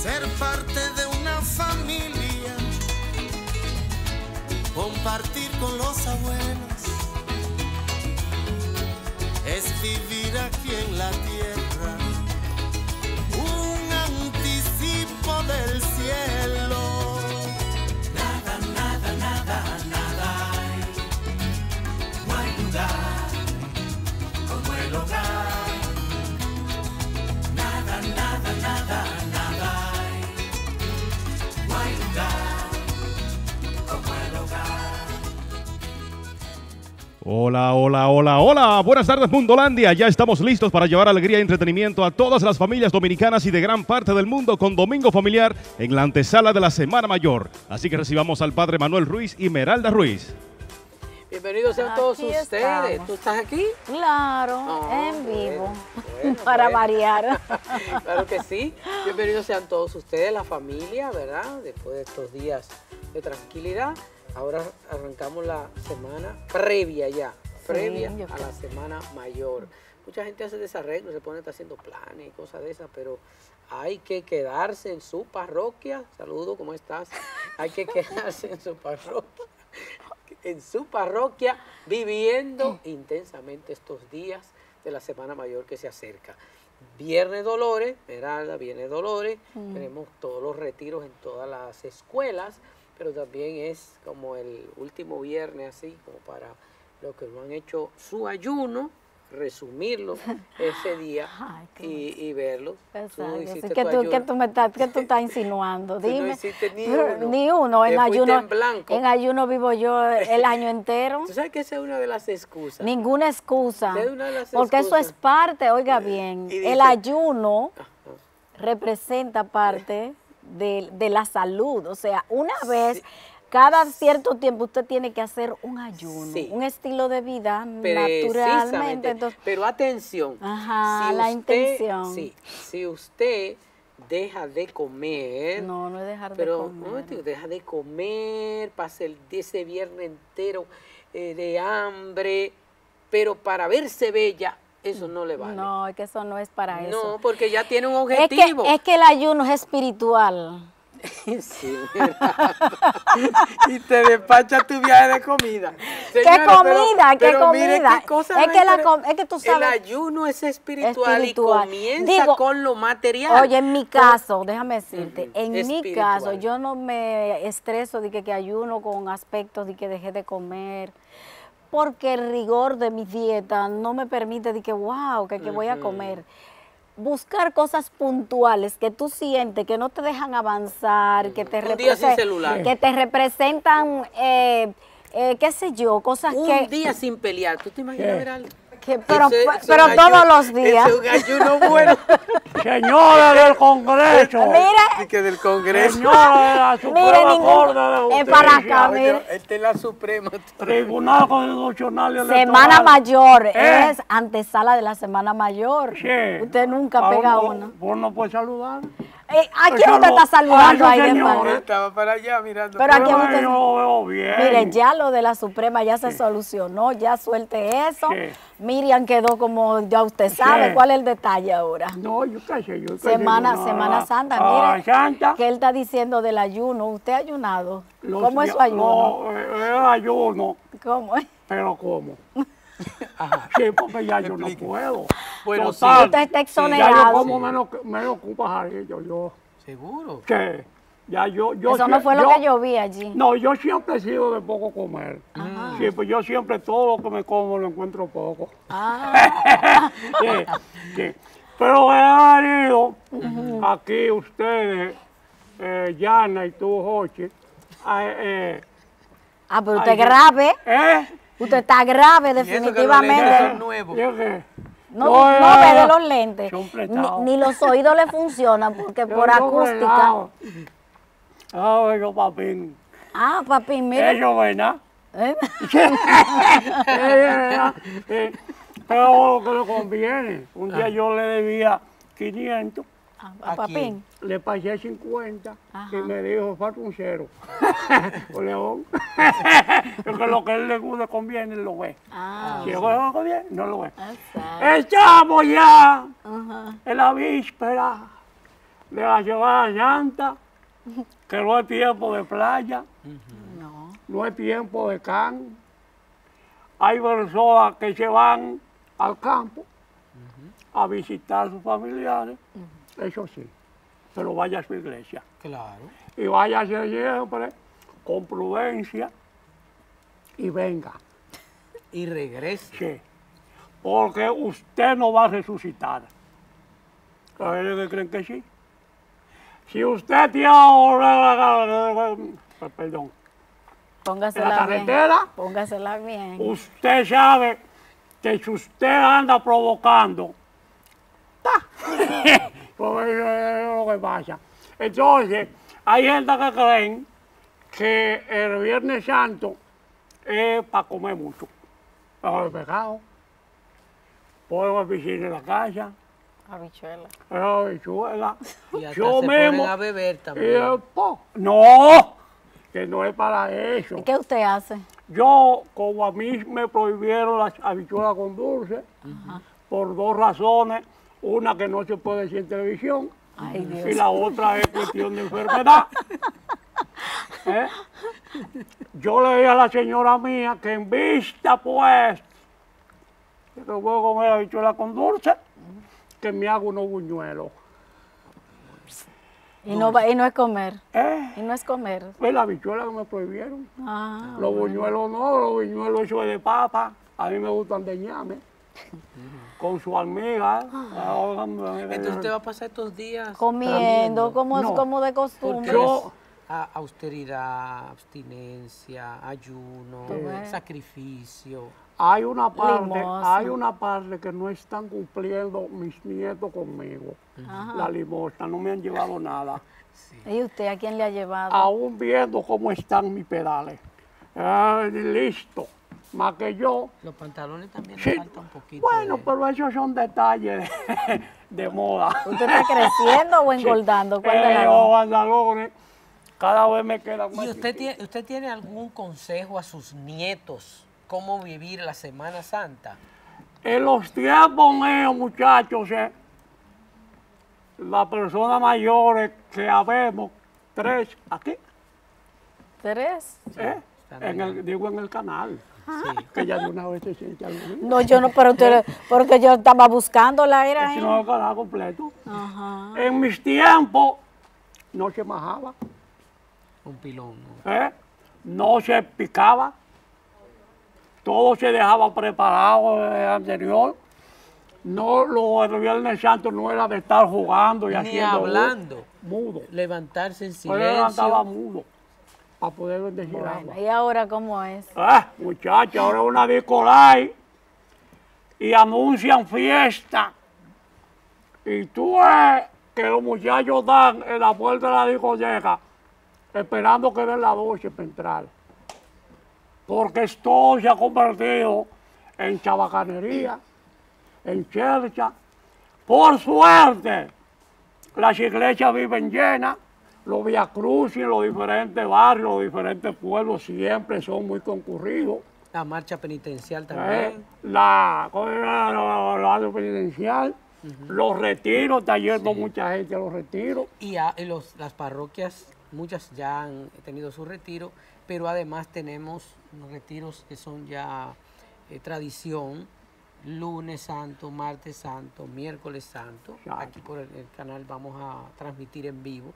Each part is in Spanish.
ser parte de una familia, compartir con los abuelos, es vivir aquí en la tierra, un anticipo del cielo. Nada, nada, nada, nada hay, no hay lugar como el hogar. Nada, nada, nada, nada hay, no hay lugar como el hogar. Hola, hola, hola, hola. Buenas tardes, Mundolandia. Ya estamos listos para llevar alegría y entretenimiento a todas las familias dominicanas y de gran parte del mundo con Domingo Familiar en la antesala de la Semana Mayor. Así que recibamos al padre Manuel Ruiz y Meralda Ruiz. Bienvenidos sean todos ustedes. Estamos. ¿Tú estás aquí? Claro, Oh, en vivo, bueno, para bueno. variar. Claro que sí. Bienvenidos sean todos ustedes, la familia, ¿verdad? Después de estos días de tranquilidad, ahora arrancamos la semana previa ya, previa yo a creo. la Semana Mayor. Mucha gente hace desarreglo, se pone a estar haciendo planes y cosas de esas, pero hay que quedarse en su parroquia. Saludo, ¿cómo estás? Hay que quedarse en su parroquia, viviendo intensamente estos días de la Semana Mayor que se acerca. Viernes Dolores, Meralda, Viernes Dolores, tenemos todos los retiros en todas las escuelas, pero también es como el último viernes, así como para los que no han hecho su ayuno, resumirlo ese día Ay, qué y verlo. Exacto. hiciste ¿Qué tu tú ayuno. ¿Qué tú estás insinuando? Tú no Dime. hiciste ni Pero uno. ni uno. Te En fuiste ayuno, en blanco. en ayuno vivo yo el año entero. Tú sabes que esa es una de las excusas. Ninguna excusa. Esa es una de las Porque eso excusas. es parte, oiga bien, Y dice- el ayuno Ajá. representa parte de la salud. O sea, una vez, cada cierto tiempo usted tiene que hacer un ayuno, Sí. un estilo de vida Precisamente. naturalmente. Entonces, Pero atención. Ajá, la intención. Sí, si usted deja de comer, no es dejar de pero comer. un momentito, deja de comer, pasa ese viernes entero de hambre, pero para verse bella, eso no le vale. No, es que eso no es para eso. No, porque ya tiene un Es objetivo. que el ayuno es espiritual. Sí, mira. Y te despacha tu viaje de comida. ¿Qué Señora, comida? ¿Qué pero mire comida? qué cosa Es más que interesante. es que tú sabes. El ayuno es espiritual, Espiritual. y comienza Digo, con lo material. Oye, en mi caso, déjame decirte, Ujú, en mi espiritual. caso, yo no me estreso de que ayuno con aspectos de que dejé de comer, porque el rigor de mi dieta no me permite de que, wow, que voy a comer. Buscar cosas puntuales que tú sientes que no te dejan avanzar, que te Un día sin celular. que te representan, qué sé yo, cosas Un día sin pelear. ¿Tú te imaginas, Meralda? pero Ese pero es todos ayuno- los días. ese es un ayuno bueno. Señores del Congreso, Mira, Y que del Congreso. señores de la Suprema Corte de es para Justicia, acá, mira. Esta es la Suprema. Tribunal Constitucional y Electoral. Semana Mayor, es antesala de la Semana Mayor. Sí. Usted nunca pega Ah, una. Vos no puedes saludar. ¿A quién usted está saludando a ahí ese de señor. mano? Estaba para allá mirando. Pero aquí Pero usted- yo lo veo bien. Mire, ya lo de la Suprema ya se solucionó, ya suelte eso. Sí. Miriam quedó como ya usted sabe. Sí. ¿Cuál es el detalle ahora? No, yo qué sé, yo qué sé, Semana yo Semana Santa, Ah, mire, Santa. que él está diciendo del ayuno. ¿Usted ha ayunado? Los ¿Cómo es días- su ayuno? No, es ayuno, ¿Cómo es? pero ¿cómo? Sí, porque ya yo no puedo. Bueno, Total, Usted está ya exonerado. yo como menos ocupa Jarillo, yo. ¿Seguro? ¿Qué? Ya yo Eso no fue lo que yo vi allí. No, yo siempre he sido de poco comer. Sí, pues yo siempre todo lo que me como lo encuentro poco. Ah, Sí, sí. Pero he venido aquí ustedes, Yana y tú, Jochi, pero usted es grave. ¿eh? Usted está grave, Y eso que los lentes definitivamente. son nuevos. ¿Yo qué? No ve de los lentes. Son prestados. Ni los oídos le funcionan porque por Yo acústica. fregado. Ah, yo papín. Ah, papi, mire. Eso, ¿verdad? ¿Eh? Pero lo que le conviene. Un día yo le debía 500, A papín. le pasé 50 Ajá. y me dijo, falta un cero. O León. Porque lo que a él le conviene, él lo ve. Ah, Si lo le conviene, no lo ve. exacto. Estamos ya Ajá. en la víspera de la Semana Santa, que no es tiempo de playa, No. no es tiempo de can. Hay personas que se van al campo a visitar a sus familiares, eso sí, pero vaya a su iglesia. Claro. Y váyase siempre con prudencia y venga. Y regrese. Sí, porque usted no va a resucitar. ¿Hay que creen que sí? Si usted tiene ahora, perdón, en la Póngasela bien. carretera, Póngasela bien. usted sabe que si usted anda provocando, pues eso es lo que pasa. Entonces, hay gente que creen que el Viernes Santo es para comer mucho. Eso es pecado. Podemos visitar en la casa, Habichuela. habichuela. Y hasta Yo se ponen mismo. a beber Y también. después, no, que no es para eso. ¿Y qué usted hace? Yo, como a mí me prohibieron las habichuelas con dulce, por dos razones. Una que no se puede decir en televisión Ay, y Dios. la otra es cuestión de enfermedad. ¿Eh? Yo le dije a la señora mía que en vista, pues, de que voy a comer habichuela con dulce, que me haga unos buñuelos. Y no es comer. Y no es comer. Pues la habichuela que me prohibieron. Ah, Los buñuelos no, los buñuelos eso es de papa. A mí me gustan de ñame. Con su almiga. Entonces usted va a pasar estos días comiendo, como, No. como de porque costumbre. Yo- austeridad, abstinencia, ayuno, ves. sacrificio. Hay una Limosna. parte que no están cumpliendo mis nietos conmigo. La limosna, no me han llevado nada. ¿Y usted a quién le ha llevado? Aún viendo cómo están mis pedales. Listo. Más que yo. Los pantalones también Sí. le falta un poquito. Bueno, de- pero esos son detalles de moda. ¿Usted está creciendo o engordando? ¿Cuál de las Los dos? pantalones cada vez me quedan más ¿Y usted chiquitos. usted tiene algún consejo a sus nietos cómo vivir la Semana Santa? En los tiempos míos, muchachos, las personas mayores que habemos, 3 aquí, ¿Tres? digo en el canal, que ya de una vez se siente algo. No, yo no, pero usted, porque yo estaba buscándola, era Si ahí. no, el canal completo. Ajá. En mis tiempos no se majaba, Un pilón. ¿no? no se picaba, todo se dejaba preparado desde anterior. No, el Viernes Santo no era de estar jugando y Ni haciendo hablando. mudo. Levantarse en Yo levantaba silencio. mudo para poder bendecir agua. Bueno, ¿y ahora cómo es? Muchachos, ahora es una disco live y anuncian fiesta. Y tú ves que los muchachos están en la puerta de la discoteca esperando que den la 12 para entrar. Porque esto se ha convertido en chabacanería, en chercha. Por suerte, las iglesias viven llenas, los viacrucis en los diferentes barrios, los diferentes pueblos siempre son muy concurridos. La marcha penitencial también. La penitencial, los retiros, está yendo mucha gente a los retiros. Y las parroquias, muchas ya han tenido su retiro, pero además tenemos unos retiros que son ya tradición. Lunes Santo, Martes Santo, Miércoles Santo. Exacto. Aquí por el canal vamos a transmitir en vivo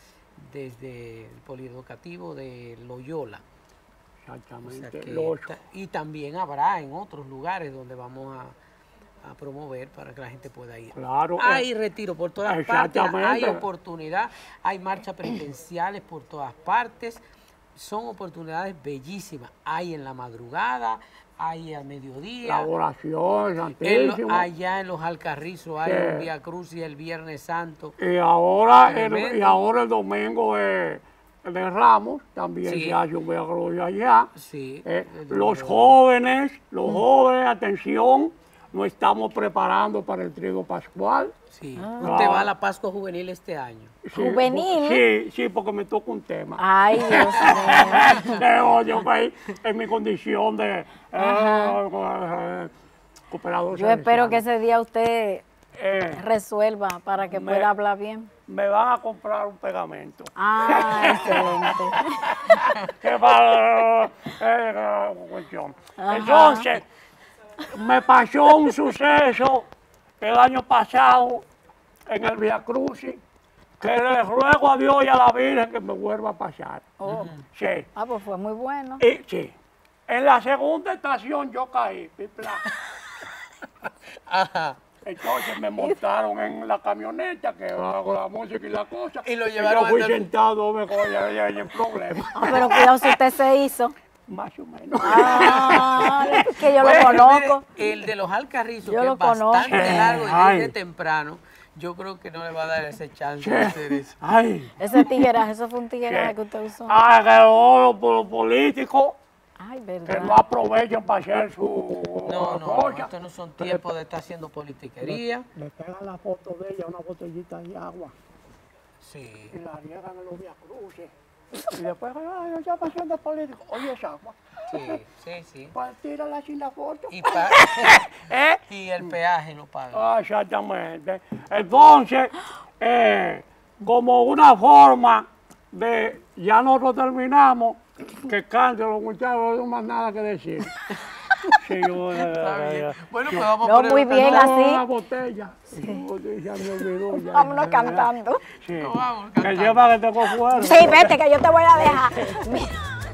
desde el Polieducativo de Loyola. O sea Exactamente. que Los- y también habrá en otros lugares donde vamos a promover para que la gente pueda ir. Claro, Hay retiro por todas partes, hay exactamente. oportunidad, hay marchas penitenciales por todas partes. Son oportunidades bellísimas. Hay en la madrugada, hay al mediodía. la oración, En santísimo. allá en los Alcarrizos hay Sí. un Vía Crucis el Viernes Santo. Y ahora, Tremendo. el domingo de Ramos también Sí. se hace un viacrucis allá. Sí. Los jóvenes, atención, nos estamos preparando para el trigo pascual. Sí. Ah. Usted va a la Pascua Juvenil este año. ¿Juvenil? Sí, porque me toca un tema. Ay, Dios mío. Yo pues, en mi condición de cooperador. Yo espero que salesiano. ese día usted resuelva para que pueda hablar bien. Me van a comprar un pegamento. Ah, excelente. Que para cuestión. Ajá. Entonces, me pasó un suceso el año pasado en el Via Crucis, que le ruego a Dios y a la Virgen que me vuelva a pasar. Oh. Sí. Ah, pues fue muy bueno. Y, sí. En la segunda estación yo caí, pipla. Ajá. Entonces me montaron en la camioneta, que hago la música y la cosa. Y lo llevaron yo fui hasta el- sentado, mejor, ya hay problema. Ah, pero cuidado si usted se hizo. Más o menos. Ah, es que yo lo Bueno, conozco. mire, el de los Alcarrizos, Yo que lo es bastante conozco. largo y Ay. desde temprano, yo creo que no le va a dar ese chance de hacer eso. Ay. Ese tigueraje, eso fue un tigueraje que usted usó. Ah, que los políticos Ay, que verdad. no aprovechen para hacer su No, no, cosa. estos no son tiempos de estar haciendo politiquería. Le pegan la foto de ella, una botellita de agua, Sí. y la riegan en los Via Crucis. Y después, ay, yo ya haciendo político. Oye, esa agua. Sí. Pues tírala sin la foto. Y, ¿Eh? y el peaje no paga. Ah, exactamente. Entonces, como una forma de, ya nosotros terminamos, que canten los muchachos, no tengo más nada que decir. Sí, yo, Está bien. Bueno, pues vamos No, a poner muy otra bien, canción. así. la botella. Ya me olvidó. Ya. Vámonos cantando. Sí. No, vamos Que cantando. sepa que tengo fuerza. Sí, vete, que yo te voy a dejar. Mira.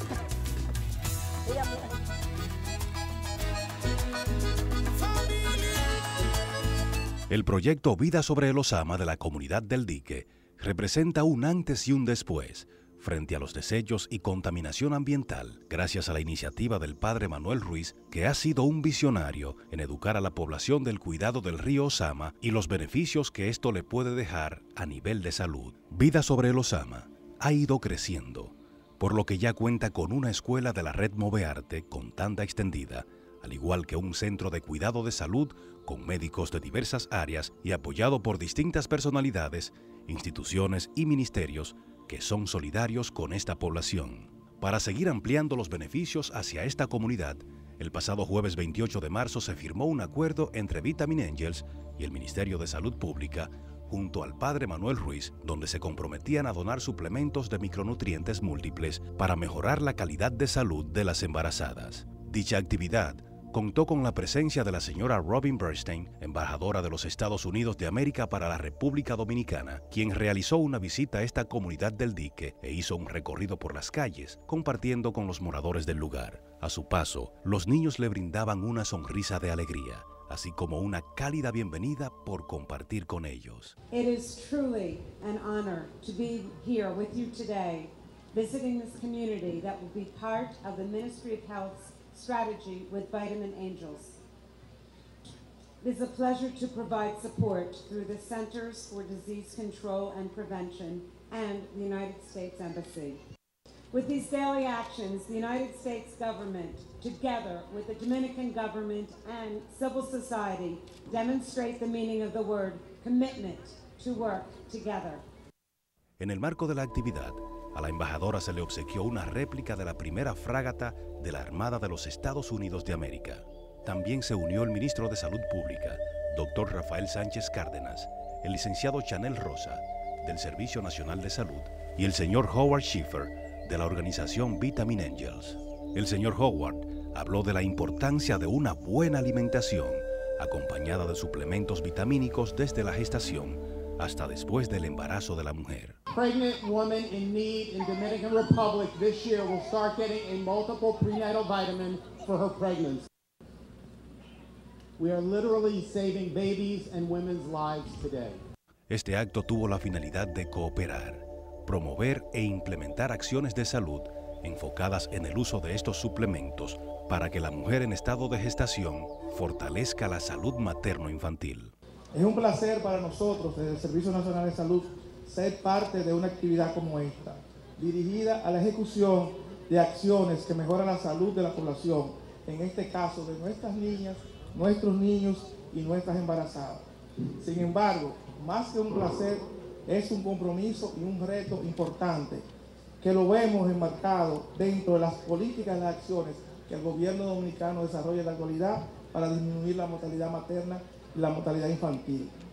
El proyecto Vida sobre el Osama de la comunidad del Dique representa un antes y un después frente a los desechos y contaminación ambiental, gracias a la iniciativa del padre Manuel Ruiz, que ha sido un visionario en educar a la población del cuidado del río Osama y los beneficios que esto le puede dejar a nivel de salud. Vida sobre el Osama ha ido creciendo, por lo que ya cuenta con una escuela de la red Movearte con tanda extendida, al igual que un centro de cuidado de salud con médicos de diversas áreas y apoyado por distintas personalidades, instituciones y ministerios que son solidarios con esta población. Para seguir ampliando los beneficios hacia esta comunidad, el pasado jueves 28 de marzo se firmó un acuerdo entre Vitamin Angels y el Ministerio de Salud Pública junto al padre Manuel Ruiz, donde se comprometían a donar suplementos de micronutrientes múltiples para mejorar la calidad de salud de las embarazadas. Dicha actividad contó con la presencia de la señora Robin Bernstein, embajadora de los Estados Unidos de América para la República Dominicana, quien realizó una visita a esta comunidad del Dique e hizo un recorrido por las calles, compartiendo con los moradores del lugar. A su paso, los niños le brindaban una sonrisa de alegría, así como una cálida bienvenida por compartir con ellos. It is truly an honor to be here with you today, visiting this community that will be part of the Ministry of Health's strategy with Vitamin Angels. It is a pleasure to provide support through the Centers for Disease Control and Prevention and the United States Embassy. With these daily actions, the United States government, together with the Dominican government and civil society, demonstrate the meaning of the word commitment to work together. En el marco de la actividad, a la embajadora se le obsequió una réplica de la primera fragata de la Armada de los Estados Unidos de América. También se unió el ministro de Salud Pública, doctor Rafael Sánchez Cárdenas, el licenciado Chanel Rosa, del Servicio Nacional de Salud, y el señor Howard Schiffer, de la organización Vitamin Angels. El señor Howard habló de la importancia de una buena alimentación, acompañada de suplementos vitamínicos desde la gestación hasta después del embarazo de la mujer. Pregnant woman in need in Dominican Republic this year will start getting a multiple prenatal vitamin for her pregnancy. We are literally saving babies and women's lives today. Este acto tuvo la finalidad de cooperar, promover e implementar acciones de salud enfocadas en el uso de estos suplementos para que la mujer en estado de gestación fortalezca la salud materno-infantil. Es un placer para nosotros desde el Servicio Nacional de Salud ser parte de una actividad como esta, dirigida a la ejecución de acciones que mejoran la salud de la población, en este caso de nuestras niñas, nuestros niños y nuestras embarazadas. Sin embargo, más que un placer, es un compromiso y un reto importante que lo vemos enmarcado dentro de las políticas y las acciones que el gobierno dominicano desarrolla en la actualidad para disminuir la mortalidad materna y la mortalidad infantil.